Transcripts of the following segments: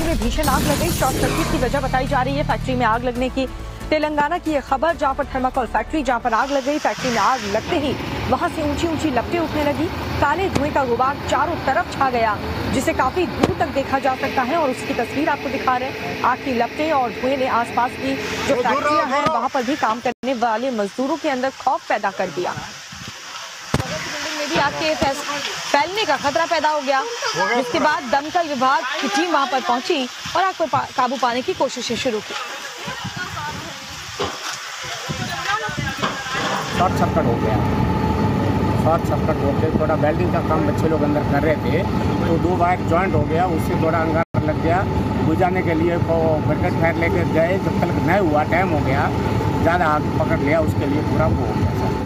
में भीषण आग लग गई। शॉर्ट सर्किट की वजह बताई जा रही है फैक्ट्री में आग लगने की। तेलंगाना की यह खबर, जहां पर थर्माकोल फैक्ट्री, जहां पर आग लग गई। फैक्ट्री में आग लगते ही वहां से ऊंची ऊंची लपटें उठने लगी। काले धुएं का गुबार चारों तरफ छा गया, जिसे काफी दूर तक देखा जा सकता है और उसकी तस्वीर आपको दिखा रहे हैं। आग की लपटें और धुएं ने आसपास की जो फैक्ट्रियां हैं वहां पर भी काम करने वाले मजदूरों के अंदर खौफ पैदा कर दिया। आग के फैलने का खतरा पैदा हो गया, जिसके बाद दमकल विभाग की टीम वहां पर पहुंची और आग पर काबू पाने की कोशिशें शुरू की। शॉर्ट सर्किट हो गया। शॉर्ट सर्किट होकर थोड़ा वेल्डिंग का काम बच्चे लोग अंदर कर रहे थे, तो 2 वायर जॉइंट हो गया, उससे थोड़ा अंगार लग गया। बुझाने के लिए ब्रिगेड फायर लेकर गए, जब तक नहीं हुआ, टाइम हो गया, ज़्यादा आग पकड़ लिया, उसके लिए पूरा वो हो गया सर।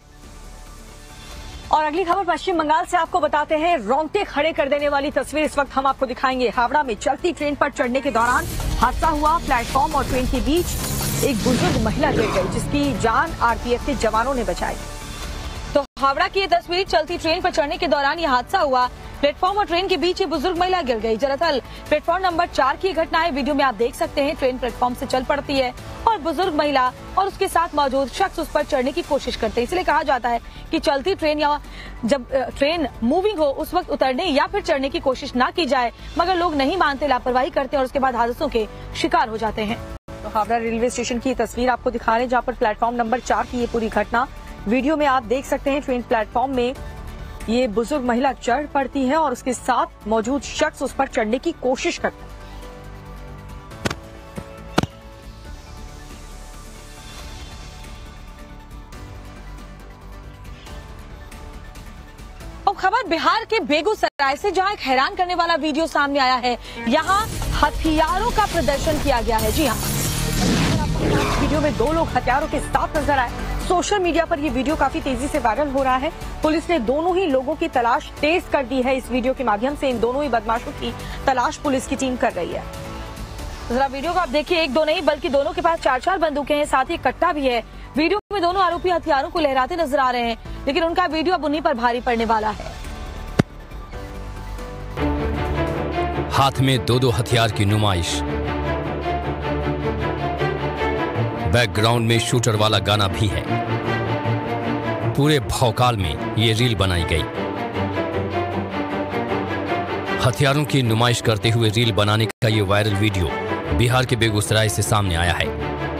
और अगली खबर पश्चिम बंगाल से आपको बताते हैं। रोंगटे खड़े कर देने वाली तस्वीर इस वक्त हम आपको दिखाएंगे। हावड़ा में चलती ट्रेन पर चढ़ने के दौरान हादसा हुआ। प्लेटफॉर्म और ट्रेन के बीच एक बुजुर्ग महिला गिर गई, जिसकी जान आरपीएफ के जवानों ने बचाई। तो हावड़ा की ये तस्वीर, चलती ट्रेन पर चढ़ने के दौरान यह हादसा हुआ। प्लेटफॉर्म और ट्रेन के बीच ये बुजुर्ग महिला गिर गई। दरअसल प्लेटफॉर्म नंबर 4 की घटना है। वीडियो में आप देख सकते हैं, ट्रेन प्लेटफॉर्म से चल पड़ती है और बुजुर्ग महिला और उसके साथ मौजूद शख्स उस पर चढ़ने की कोशिश करते हैं। इसलिए कहा जाता है कि चलती ट्रेन या जब ट्रेन मूविंग हो उस वक्त उतरने या फिर चढ़ने की कोशिश ना की जाए, मगर लोग नहीं मानते, लापरवाही करते हैं और उसके बाद हादसों के शिकार हो जाते हैं। तो हावड़ा रेलवे स्टेशन की तस्वीर आपको दिखा रहे हैं, जहाँ पर प्लेटफॉर्म नंबर 4 की ये पूरी घटना वीडियो में आप देख सकते हैं। ट्रेन प्लेटफॉर्म में ये बुजुर्ग महिला चढ़ पड़ती है और उसके साथ मौजूद शख्स उस पर चढ़ने की कोशिश करता है। अब खबर बिहार के बेगूसराय से, जहां एक हैरान करने वाला वीडियो सामने आया है। यहां हथियारों का प्रदर्शन किया गया है। जी हाँ, वीडियो में 2 लोग हथियारों के साथ नजर आए। सोशल मीडिया पर यह वीडियो काफी तेजी से वायरल हो रहा है। पुलिस ने दोनों ही लोगों की तलाश तेज कर दी है। इस वीडियो के माध्यम से इन दोनों ही बदमाशों की तलाश पुलिस की टीम कर रही है। जरा वीडियो को आप देखिए, 1-2 नहीं बल्कि दोनों के पास 4-4 बंदूकें हैं, साथ ही कट्टा भी है। वीडियो में दोनों आरोपी हथियारों को लहराते नजर आ रहे हैं, लेकिन उनका वीडियो अब उन्हीं पर भारी पड़ने वाला है। हाथ में 2-2 हथियार की नुमाइश, बैकग्राउंड में शूटर वाला गाना भी है। पूरे भौकाल में ये रील बनाई गई। हथियारों की नुमाइश करते हुए रील बनाने का ये वायरल वीडियो बिहार के बेगूसराय से सामने आया है।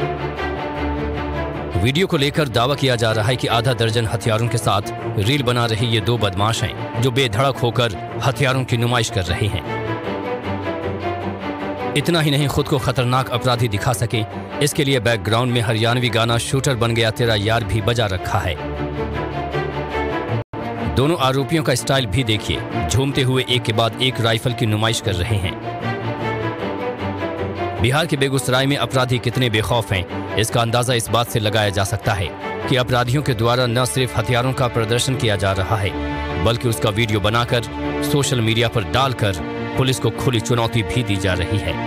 वीडियो को लेकर दावा किया जा रहा है कि आधा दर्जन हथियारों के साथ रील बना रहे ये 2 बदमाश हैं, जो बेधड़क होकर हथियारों की नुमाइश कर रहे हैं। इतना ही नहीं, खुद को खतरनाक अपराधी दिखा सके, इसके लिए बैकग्राउंड में हरियाणवी गाना शूटर बन गया तेरा यार भी बजा रखा है। दोनों आरोपियों का स्टाइल भी देखिए, झूमते हुए एक के बाद एक राइफल की नुमाइश कर रहे हैं। बिहार के बेगूसराय में अपराधी कितने बेखौफ हैं, इसका अंदाजा इस बात से लगाया जा सकता है कि अपराधियों के द्वारा न सिर्फ हथियारों का प्रदर्शन किया जा रहा है, बल्कि उसका वीडियो बनाकर सोशल मीडिया पर डालकर पुलिस को खुली चुनौती भी दी जा रही है।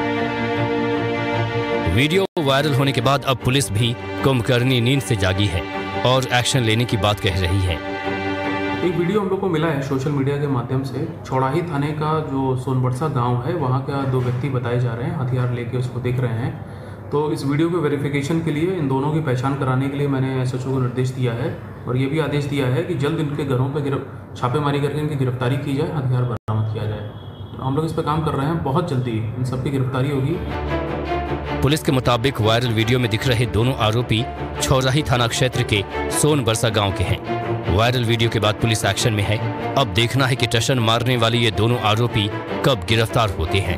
वीडियो वायरल होने के बाद अब पुलिस भी कुंभकर्णी नींद से जागी है और एक्शन लेने की बात कह रही है। एक वीडियो हम लोग को मिला है सोशल मीडिया के माध्यम से। चौड़ाही थाने का जो सोनबरसा गांव है, वहां का 2 व्यक्ति बताए जा रहे हैं, हथियार लेके उसको देख रहे हैं। तो इस वीडियो के वेरिफिकेशन के लिए, इन दोनों की पहचान कराने के लिए मैंने एसएचओ को निर्देश दिया है और ये भी आदेश दिया है कि जल्द इनके घरों पर छापेमारी करके इनकी गिरफ्तारी की जाए, हथियार बरामद किया जाए। तो हम लोग इस पर काम कर रहे हैं, बहुत जल्दी इन सबकी गिरफ्तारी होगी। पुलिस के मुताबिक वायरल वीडियो में दिख रहे दोनों आरोपी चौराही थाना क्षेत्र के सोनबरसा गांव के हैं। वायरल वीडियो के बाद पुलिस एक्शन में है। अब देखना है कि टशन मारने वाले ये दोनों आरोपी कब गिरफ्तार होते हैं।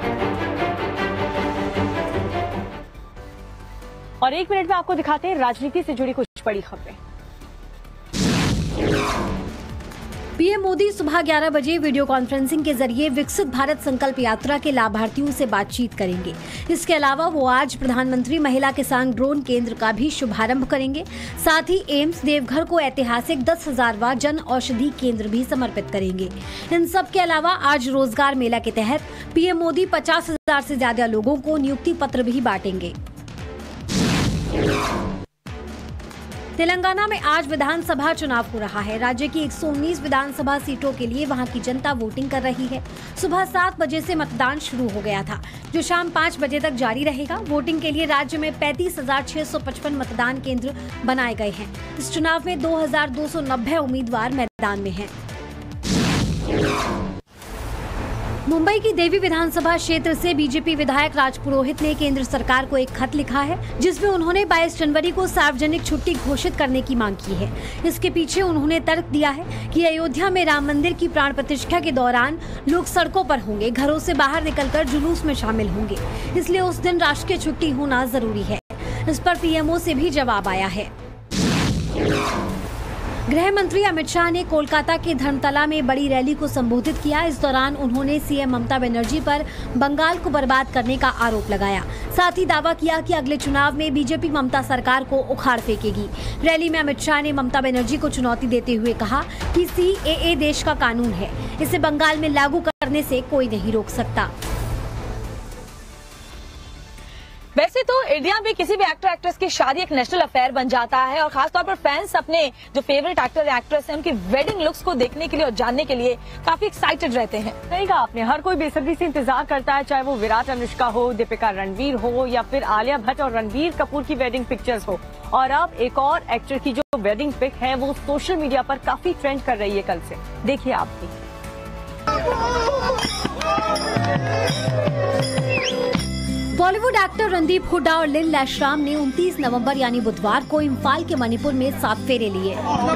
और 1 मिनट में आपको दिखाते हैं राजनीति से जुड़ी कुछ बड़ी खबरें। पीएम मोदी सुबह 11 बजे वीडियो कॉन्फ्रेंसिंग के जरिए विकसित भारत संकल्प यात्रा के लाभार्थियों से बातचीत करेंगे। इसके अलावा वो आज प्रधानमंत्री महिला किसान ड्रोन केंद्र का भी शुभारंभ करेंगे। साथ ही एम्स देवघर को ऐतिहासिक 10,000वां जन औषधि केंद्र भी समर्पित करेंगे। इन सब के अलावा आज रोजगार मेला के तहत पीएम मोदी 50,000 से ज्यादा लोगों को नियुक्ति पत्र भी बांटेंगे। तेलंगाना में आज विधानसभा चुनाव हो रहा है। राज्य की 119 विधानसभा सीटों के लिए वहां की जनता वोटिंग कर रही है। सुबह 7 बजे से मतदान शुरू हो गया था, जो शाम 5 बजे तक जारी रहेगा। वोटिंग के लिए राज्य में 35,655 मतदान केंद्र बनाए गए हैं। इस चुनाव में 2,290 उम्मीदवार मैदान में हैं। मुंबई की देवी विधानसभा क्षेत्र से बीजेपी विधायक राज पुरोहित ने केंद्र सरकार को एक खत लिखा है, जिसमें उन्होंने 22 जनवरी को सार्वजनिक छुट्टी घोषित करने की मांग की है। इसके पीछे उन्होंने तर्क दिया है कि अयोध्या में राम मंदिर की प्राण प्रतिष्ठा के दौरान लोग सड़कों पर होंगे, घरों से बाहर निकलकर जुलूस में शामिल होंगे, इसलिए उस दिन राष्ट्रीय छुट्टी होना जरूरी है। इस पर पीएमओ से भी जवाब आया है। गृह मंत्री अमित शाह ने कोलकाता के धर्मतला में बड़ी रैली को संबोधित किया। इस दौरान उन्होंने सीएम ममता बनर्जी पर बंगाल को बर्बाद करने का आरोप लगाया। साथ ही दावा किया कि अगले चुनाव में बीजेपी ममता सरकार को उखाड़ फेंकेगी। रैली में अमित शाह ने ममता बनर्जी को चुनौती देते हुए कहा कि सीएए देश का कानून है, इसे बंगाल में लागू करने से कोई नहीं रोक सकता। वैसे तो इंडिया में किसी भी एक्टर एक्ट्रेस की शादी एक नेशनल अफेयर बन जाता है और खासतौर पर फैंस अपने जो फेवरेट एक्टर या एक्ट्रेस हैं उनकी वेडिंग लुक्स को देखने के लिए और जानने के लिए काफी एक्साइटेड रहते हैं। सही कहा आपने, हर कोई बेसब्री से इंतजार करता है, चाहे वो विराट अनुष्का हो, दीपिका रणवीर हो या फिर आलिया भट्ट और रणवीर कपूर की वेडिंग पिक्चर्स हो। और अब एक और एक्टर की जो वेडिंग पिक है वो सोशल मीडिया पर काफी ट्रेंड कर रही है कल से। देखिए आप भी। बॉलीवुड एक्टर रणदीप हुड्डा और लिन लैशराम ने 29 नवंबर यानी बुधवार को इम्फाल के मणिपुर में 7 फेरे लिए।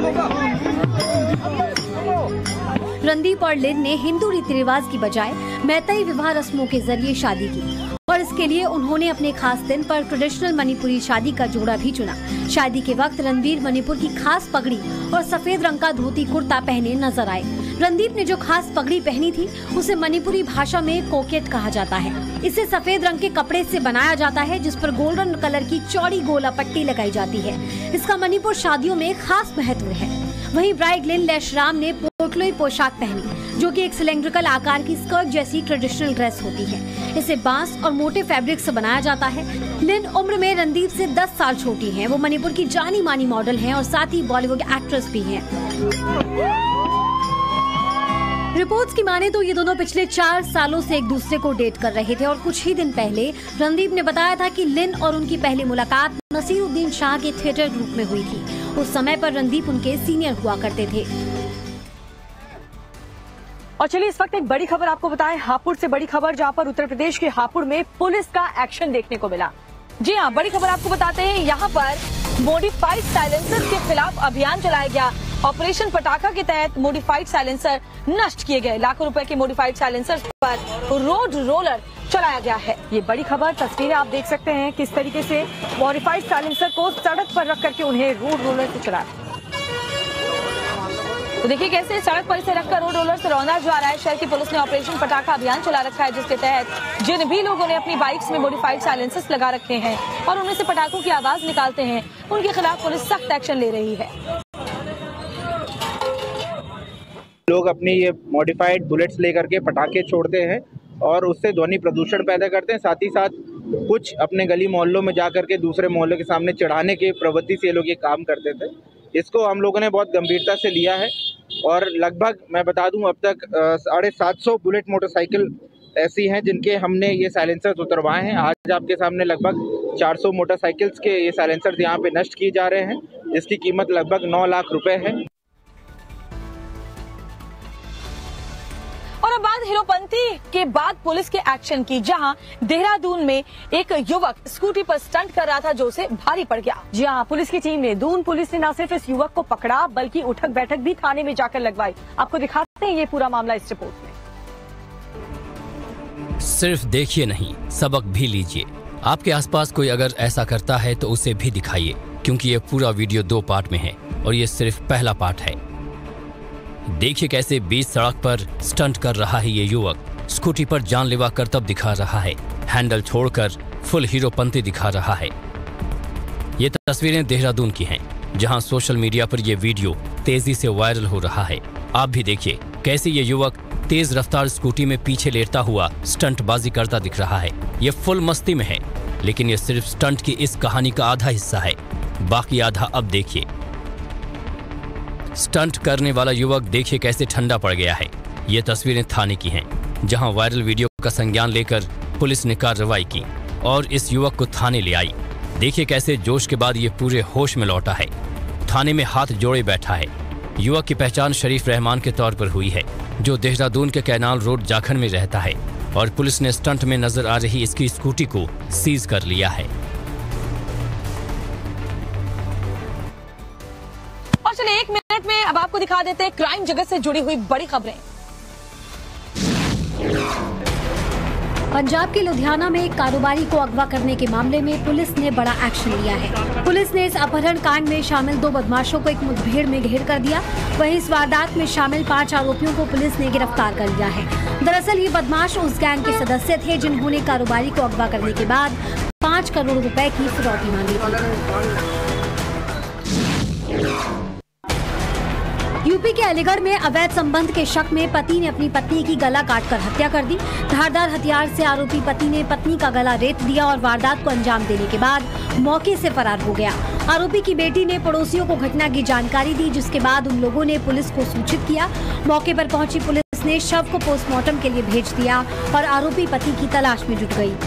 रणदीप और लिन ने हिंदू रीति रिवाज की बजाय मैतेई विवाह रस्मों के जरिए शादी की और इसके लिए उन्होंने अपने खास दिन पर ट्रेडिशनल मणिपुरी शादी का जोड़ा भी चुना। शादी के वक्त रणवीर मणिपुर की खास पगड़ी और सफेद रंग का धोती कुर्ता पहने नजर आए। रणदीप ने जो खास पगड़ी पहनी थी उसे मणिपुरी भाषा में कोकेट कहा जाता है। इसे सफेद रंग के कपड़े से बनाया जाता है, जिस पर गोल्डन कलर की चौड़ी गोला पट्टी लगाई जाती है। इसका मणिपुर शादियों में खास महत्व है। वहीं ब्राइड लिन लैशराम ने पोटलोई पोशाक पहनी, जो कि एक सिलेंड्रिकल आकार की स्कर्ट जैसी ट्रेडिशनल ड्रेस होती है। इसे बांस और मोटे फैब्रिक से बनाया जाता है। लिन उम्र में रणदीप से 10 साल छोटी हैं। वो मणिपुर की जानी मानी मॉडल हैं और साथ ही बॉलीवुड एक्ट्रेस भी हैं। रिपोर्ट्स की माने तो ये दोनों पिछले 4 सालों से एक दूसरे को डेट कर रहे थे और कुछ ही दिन पहले रणदीप ने बताया था कि लिन और उनकी पहली मुलाकात नसीरुद्दीन शाह के थिएटर ग्रुप में हुई थी। उस समय पर रणदीप उनके सीनियर हुआ करते थे। और चलिए इस वक्त एक बड़ी खबर आपको बताएं, हापुड़ से बड़ी खबर, जहां पर उत्तर प्रदेश के हापुड़ में पुलिस का एक्शन देखने को मिला। जी हाँ, बड़ी खबर आपको बताते हैं, यहाँ पर मॉडिफाइड साइलेंसर के खिलाफ अभियान चलाया गया। ऑपरेशन पटाखा के तहत मॉडिफाइड साइलेंसर नष्ट किए गए। लाखों रुपए के मॉडिफाइड साइलेंसर पर रोड रोलर चलाया गया है। ये बड़ी खबर, तस्वीरें आप देख सकते हैं किस तरीके से मॉडिफाइड साइलेंसर को सड़क पर रख करके उन्हें रोड रोलर से चलाया। तो देखिए कैसे सड़क पर इसे रखकर रोड रोलर से रौंदा जा रहा है। शहर की पुलिस ने ऑपरेशन पटाखा अभियान चला रखा है, जिसके तहत जिन भी लोगों ने अपनी बाइक्स में मॉडिफाइड साइलेंसर्स लगा रखे हैं और उनमें से पटाखों की आवाज निकालते हैं, उनके खिलाफ पुलिस सख्त एक्शन ले रही है। लोग अपनी ये मॉडिफाइड बुलेट्स लेकर के पटाखे छोड़ते हैं और उससे ध्वनि प्रदूषण पैदा करते हैं। साथ ही साथ कुछ अपने गली मोहल्लों में जाकर के दूसरे मोहल्लों के सामने चढ़ाने के प्रवृत्ति से ये लोग ये काम करते थे। इसको हम लोगों ने बहुत गंभीरता से लिया है और लगभग मैं बता दूं अब तक 750 बुलेट मोटरसाइकिल ऐसी हैं जिनके हमने ये साइलेंसर्स उतरवाए हैं। आज आपके सामने लगभग 400 मोटरसाइकिल्स के ये साइलेंसर्स यहाँ पे नष्ट किए जा रहे हैं, जिसकी कीमत लगभग 9 लाख रुपए है। और अब बात हीरोपंती के बाद पुलिस के एक्शन की, जहां देहरादून में एक युवक स्कूटी पर स्टंट कर रहा था जो उसे भारी पड़ गया। जी हाँ, पुलिस की टीम ने, दून पुलिस ने न सिर्फ इस युवक को पकड़ा बल्कि उठक बैठक भी थाने में जाकर लगवाई। आपको दिखाते हैं ये पूरा मामला इस रिपोर्ट में। सिर्फ देखिए नहीं, सबक भी लीजिए। आपके आसपास कोई अगर ऐसा करता है तो उसे भी दिखाइए, क्योंकि ये पूरा वीडियो 2 पार्ट में है और ये सिर्फ पहला पार्ट है। देखिए कैसे बीच सड़क पर स्टंट कर रहा है ये युवक। स्कूटी पर जानलेवा करतब दिखा रहा है, हैंडल छोड़कर फुल हीरोपंती दिखा रहा है। ये तस्वीरें देहरादून की हैं, जहां सोशल मीडिया पर यह वीडियो तेजी से वायरल हो रहा है। आप भी देखिए कैसे ये युवक तेज रफ्तार स्कूटी में पीछे लेटता हुआ स्टंटबाजी करता दिख रहा है। ये फुल मस्ती में है, लेकिन ये सिर्फ स्टंट की इस कहानी का आधा हिस्सा है। बाकी आधा अब देखिए। स्टंट करने वाला युवक देखिए कैसे ठंडा पड़ गया है। ये तस्वीरें थाने की हैं, जहां वायरल वीडियो का संज्ञान लेकर पुलिस ने कार्रवाई की और इस युवक को थाने ले आई। देखिए कैसे जोश के बाद ये पूरे होश में लौटा है। थाने में हाथ जोड़े बैठा है। युवक की पहचान शरीफ रहमान के तौर पर हुई है, जो देहरादून के कैनाल रोड जाखड़ में रहता है और पुलिस ने स्टंट में नजर आ रही इसकी स्कूटी को सीज कर लिया है। और चलिए 1 मिनट में अब आपको दिखा देते हैं क्राइम जगत से जुड़ी हुई बड़ी खबरें। पंजाब के लुधियाना में एक कारोबारी को अगवा करने के मामले में पुलिस ने बड़ा एक्शन लिया है। पुलिस ने इस अपहरण कांड में शामिल 2 बदमाशों को एक मुठभेड़ में घेर कर दिया। वहीं इस वारदात में शामिल 5 आरोपियों को पुलिस ने गिरफ्तार कर लिया है। दरअसल ये बदमाश उस गैंग के सदस्य थे जिन्होंने कारोबारी को अगवा करने के बाद 5 करोड़ रुपए की फिरौती मांगी थी। यूपी के अलीगढ़ में अवैध संबंध के शक में पति ने अपनी पत्नी की गला काटकर हत्या कर दी। धारदार हथियार से आरोपी पति ने पत्नी का गला रेत दिया और वारदात को अंजाम देने के बाद मौके से फरार हो गया। आरोपी की बेटी ने पड़ोसियों को घटना की जानकारी दी, जिसके बाद उन लोगों ने पुलिस को सूचित किया। मौके पर पहुंची पुलिस ने शव को पोस्टमार्टम के लिए भेज दिया और आरोपी पति की तलाश में जुट गई।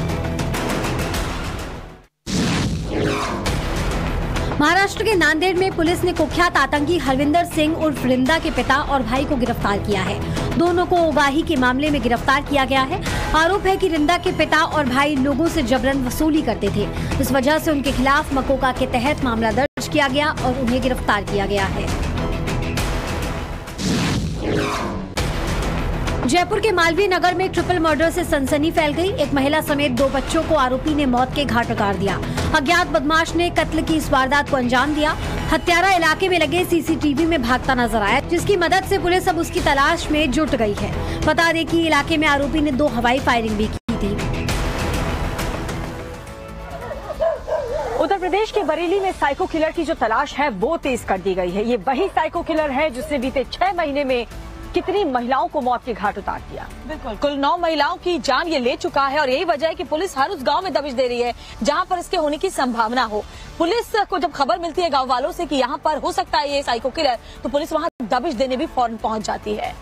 महाराष्ट्र के नांदेड़ में पुलिस ने कुख्यात आतंकी हरविंदर सिंह उर्फ रिंदा के पिता और भाई को गिरफ्तार किया है। दोनों को उगाही के मामले में गिरफ्तार किया गया है। आरोप है कि रिंदा के पिता और भाई लोगों से जबरन वसूली करते थे। इस वजह से उनके खिलाफ मकोका के तहत मामला दर्ज किया गया और उन्हें गिरफ्तार किया गया है। जयपुर के मालवीय नगर में ट्रिपल मर्डर से सनसनी फैल गई। एक महिला समेत 2 बच्चों को आरोपी ने मौत के घाट उतार दिया। अज्ञात बदमाश ने कत्ल की इस वारदात को अंजाम दिया। हत्यारा इलाके में लगे सीसीटीवी में भागता नजर आया, जिसकी मदद से पुलिस अब उसकी तलाश में जुट गई है। बता दें कि इलाके में आरोपी ने 2 हवाई फायरिंग भी की थी। उत्तर प्रदेश के बरेली में साइको किलर की जो तलाश है वो तेज कर दी गई है। ये वही साइको किलर है जिसने बीते 6 महीने में कितनी महिलाओं को मौत के घाट उतार दिया। बिल्कुल, कुल 9 महिलाओं की जान ये ले चुका है और यही वजह है कि पुलिस हर उस गांव में दबिश दे रही है जहां पर इसके होने की संभावना हो। पुलिस को जब खबर मिलती है गांव वालों से कि यहां पर हो सकता है ये साइको किलर, तो पुलिस वहां दबिश देने भी फौरन पहुंच जाती है।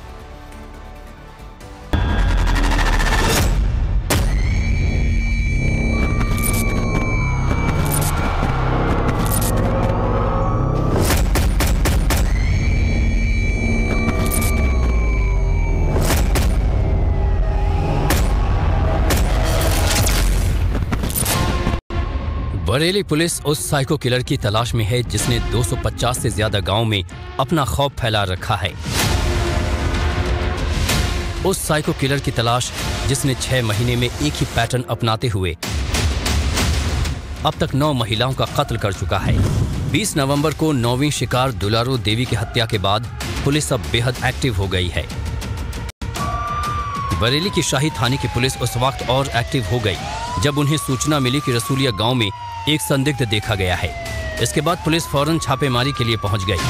बरेली पुलिस उस साइको किलर की तलाश में है जिसने 250 से ज्यादा गांव में अपना खौफ फैला रखा है। उस साइको किलर की तलाश जिसने 6 महीने में एक ही पैटर्न अपनाते हुए अब तक 9 महिलाओं का कत्ल कर चुका है। 20 नवंबर को 9वीं शिकार दुलारो देवी की हत्या के बाद पुलिस अब बेहद एक्टिव हो गई है। बरेली की शाही थाने की पुलिस उस वक्त और एक्टिव हो गई जब उन्हें सूचना मिली कि रसूलिया गांव में एक संदिग्ध देखा गया है। इसके बाद पुलिस फौरन छापेमारी के लिए पहुंच गई।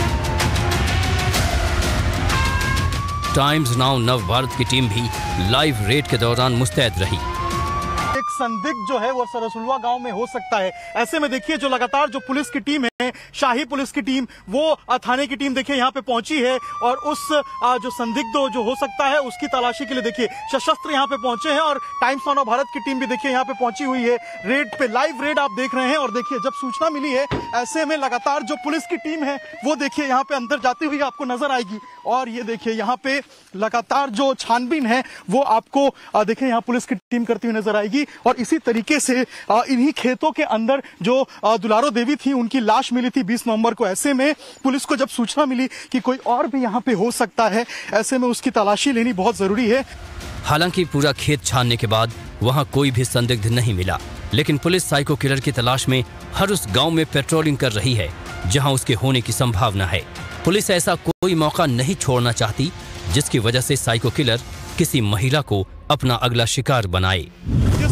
टाइम्स नाउ नव भारत की टीम भी लाइव रेड के दौरान मुस्तैद रही। एक संदिग्ध जो है वो सरसुलवा गांव में हो सकता है। ऐसे में देखिए जो लगातार जो पुलिस की टीम है, शाही पुलिस की टीम, वो थाने की टीम देखिए यहाँ पे पहुंची है और उस जो संदिग्ध जो हो सकता है उसकी तलाशी के लिए देखिए सशस्त्र यहाँ पे पहुंचे हैं और टाइम्स नाउ भारत की टीम भी देखिए यहाँ पे पहुंची हुई है। रेड पे लाइव रेड आप देख रहे हैं और देखिए जब सूचना मिली है ऐसे में लगातार जो पुलिस की टीम है वो देखिए यहाँ पे अंदर जाती हुई आपको नजर आएगी और ये देखिए यहाँ पे लगातार जो छानबीन है वो आपको देखिए यहाँ पुलिस की टीम करती हुई नजर आएगी। और इसी तरीके से इन्हीं खेतों के अंदर जो दुलारो देवी थी उनकी लाश मिली थी 20 नवंबर को। ऐसे में पुलिस को जब सूचना मिली कि कोई और भी यहाँ पे हो सकता है, ऐसे में उसकी तलाशी लेनी बहुत जरूरी है। हालांकि पूरा खेत छानने के बाद वहां कोई भी संदिग्ध नहीं मिला, लेकिन पुलिस साइको किलर की तलाश में हर उस गांव में पेट्रोलिंग कर रही है जहां उसके होने की संभावना है। पुलिस ऐसा कोई मौका नहीं छोड़ना चाहती जिसकी वजह से साइको किलर किसी महिला को अपना अगला शिकार बनाए। जिस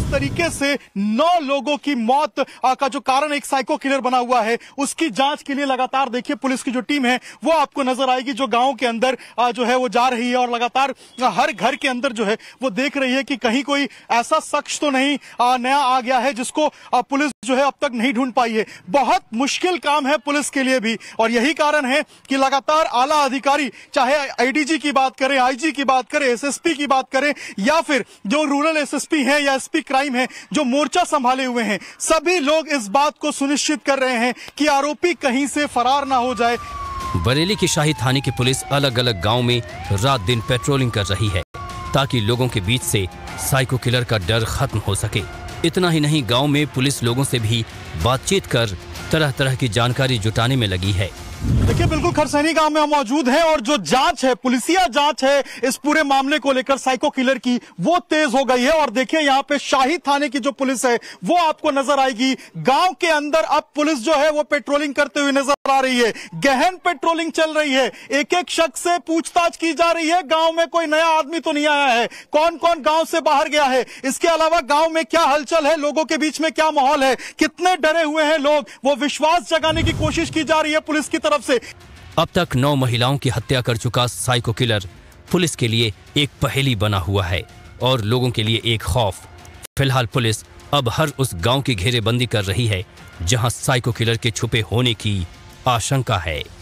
तरीके से 9 लोगों की मौत का जो कारण एक साइको किलर बना हुआ है, उसकी जांच के लिए लगातार देखिए पुलिस की जो टीम है वो आपको नजर आएगी, जो गांव के अंदर जो है वो जा रही है और लगातार हर घर के अंदर जो है वो देख रही है कि कहीं कोई ऐसा शख्स तो नहीं नया आ गया है जिसको पुलिस जो है अब तक नहीं ढूंढ पाई है। बहुत मुश्किल काम है पुलिस के लिए भी, और यही कारण है कि लगातार आला अधिकारी, चाहे आईडीजी की बात करें, आईजी की बात करें, एसएसपी की बात करें, या फिर जो रूरल एसएसपी हैं या एसपी क्राइम है जो मोर्चा संभाले हुए हैं, सभी लोग इस बात को सुनिश्चित कर रहे हैं कि आरोपी कहीं से फरार ना हो जाए। बरेली की शाही थाने की पुलिस अलग अलग गांव में रात दिन पेट्रोलिंग कर रही है ताकि लोगों के बीच से साइको किलर का डर खत्म हो सके। इतना ही नहीं, गांव में पुलिस लोगों से भी बातचीत कर तरह तरह की जानकारी जुटाने में लगी है। देखिए बिल्कुल खरसैनी गांव में हम मौजूद हैं और जो जांच है, पुलिसिया जांच है इस पूरे मामले को लेकर साइको किलर की, वो तेज हो गई है। और देखिए यहाँ पे शाही थाने की जो पुलिस है वो आपको नजर आएगी। गांव के अंदर अब पुलिस जो है वो पेट्रोलिंग करते हुए नजर आ रही है, गहन पेट्रोलिंग चल रही है, एक एक शख्स से पूछताछ की जा रही है। गांव में कोई नया आदमी तो नहीं आया है, कौन कौन गांव से बाहर गया है, इसके अलावा गांव में क्या हलचल है, लोगों के बीच में क्या माहौल है, कितने डरे हुए हैं लोग, वो विश्वास जगाने की कोशिश की जा रही है पुलिस की तरफ से। अब तक 9 महिलाओं की हत्या कर चुका साइको किलर पुलिस के लिए एक पहेली बना हुआ है और लोगों के लिए एक खौफ। फिलहाल पुलिस अब हर उस गांव की घेरेबंदी कर रही है जहां साइको किलर के छुपे होने की आशंका है।